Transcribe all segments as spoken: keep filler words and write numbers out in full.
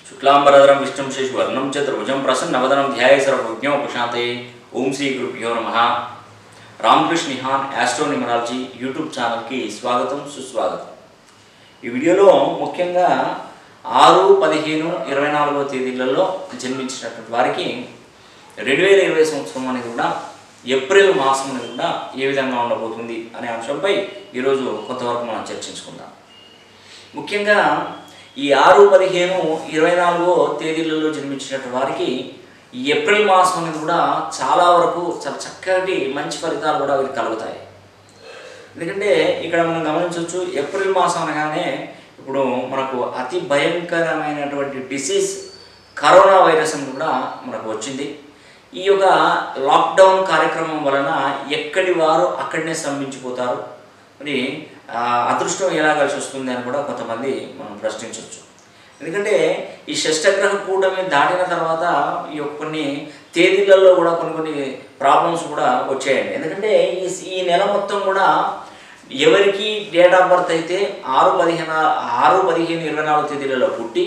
शुक्लांबरधरं विष्णुं शशिवर्णं चतुर्भुजं प्रसन्नवदनं ध्याये सर्वज्ञोपशान्तये। ओम श्री गुरुभ्यो नमः। Ramakrishna Nihan astro numerology YouTube channel की स्वागतम सुस्वागतम। ఈ వీడియోలో ముఖ్యంగా ఆరు పదిహేను ఇరవై నాలుగవ తేదీలలో జన్మించినటువంటి వారికి రెండు వేల ఇరవై సంవత్సరం అనేది కూడా ఏప్రిల్ మాసం అనేది కూడా ఏ విధంగా ఉండబోతుంది అనే అంశంపై ఈరోజు కొంతవరకు మనం చర్చించుకుందాం। ముఖ్యంగా ఈ ఆరు పదిహేను ఇరవై నాలుగో తేదీలలో జన్మించినటువంటి వారికి ఈ ఏప్రిల్ మాసం అనేది కూడా చాలా వరకు చాలా చక్కటి మంచి ఫలితాలు కూడా వీరికి కలుగుతాయి। ఎందుకంటే ఇక్కడ మనం గమనించవచ్చు, ఏప్రిల్ మాసం అనగానే ఇప్పుడు మనకు అతి భయంకరమైనటువంటి డిసీజ్ కరోనా వైరస్ అని కూడా మనకు వచ్చింది। ఈ యొక్క లాక్డౌన్ కార్యక్రమం వలన ఎక్కడి వారు అక్కడనే స్తంభించిపోతారు, మరి అదృష్టం ఎలా కలిసి వస్తుంది అని కూడా కొంతమంది మనం ప్రశ్నించవచ్చు। ఎందుకంటే ఈ షష్టగ్రహ కూటమి దాటిన తర్వాత ఈ కొన్ని తేదీలలో కూడా కొన్ని కొన్ని ప్రాబ్లమ్స్ కూడా వచ్చాయండి। ఎందుకంటే ఈ ఈ నెల మొత్తం కూడా ఎవరికి డేట్ ఆఫ్ బర్త్ అయితే ఆరు పదిహేను ఆరు పదిహేను ఇరవై నాలుగు తేదీలలో పుట్టి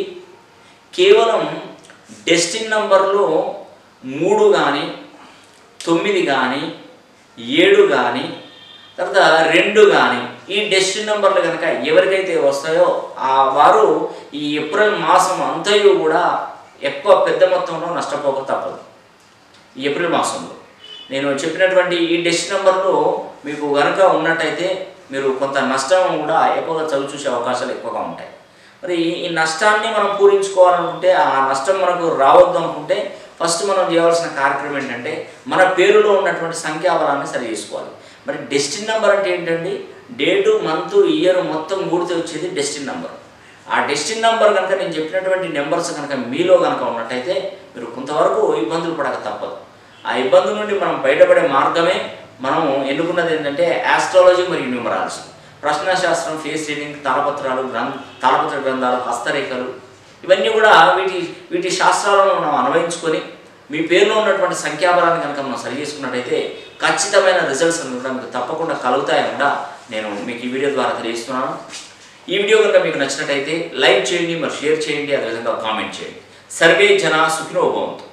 కేవలం డెస్టిన్ నంబర్లు మూడు కానీ తొమ్మిది కానీ ఏడు కానీ తర్వాత రెండు కానీ ఈ డెస్టిన్ నెంబర్లు కనుక ఎవరికైతే వస్తాయో ఆ వారు ఈ ఏప్రిల్ మాసం అంతయు కూడా ఎక్కువ పెద్ద మొత్తంలో నష్టపోక తప్పదు। ఈ ఏప్రిల్ మాసంలో నేను చెప్పినటువంటి ఈ డెస్టిన్ నెంబర్లు మీకు కనుక ఉన్నట్టయితే మీరు కొంత నష్టం కూడా ఎక్కువగా చవి చూసే అవకాశాలు ఎక్కువగా ఉంటాయి। మరి ఈ నష్టాన్ని మనం పూరించుకోవాలనుకుంటే, ఆ నష్టం మనకు రావద్దు అనుకుంటే ఫస్ట్ మనం చేయవలసిన కార్యక్రమం ఏంటంటే మన పేరులో ఉన్నటువంటి సంఖ్యాబలాన్ని సరి చేసుకోవాలి। మరి డెస్టిన్ నెంబర్ అంటే ఏంటండి? డేటు మంత్ ఇయర్ మొత్తం కూడితే వచ్చేది డెస్టిన్ నెంబర్। ఆ డెస్టిన్ నెంబర్ కనుక నేను చెప్పినటువంటి నెంబర్స్ కనుక మీలో కనుక ఉన్నట్టయితే మీరు కొంతవరకు ఇబ్బందులు పడక తప్పదు। ఆ ఇబ్బందుల నుండి మనం బయటపడే మార్గమే మనం ఎన్నుకున్నది ఏంటంటే ఆస్ట్రాలజీ మరియు న్యూమరాలజీ, ప్రశ్నశాస్త్రం, ఫేస్ రీడింగ్, తాళపత్రాలు, గ్రంథ తాళపత్ర గ్రంథాలు, హస్తరేఖలు, ఇవన్నీ కూడా వీటి వీటి శాస్త్రాలను మనం అన్వయించుకొని మీ పేరులో ఉన్నటువంటి సంఖ్యాబలాన్ని కనుక మనం సరి చేసుకున్నట్టయితే ఖచ్చితమైన రిజల్ట్స్ అనేది కూడా మీకు తప్పకుండా కలుగుతాయని కూడా నేను మీకు ఈ వీడియో ద్వారా తెలియజేస్తున్నాను। ఈ వీడియో కనుక మీకు నచ్చినట్టయితే లైక్ చేయండి, మరి షేర్ చేయండి, అదేవిధంగా కామెంట్ చేయండి। సర్వే జనా సుఖినో భవంతు।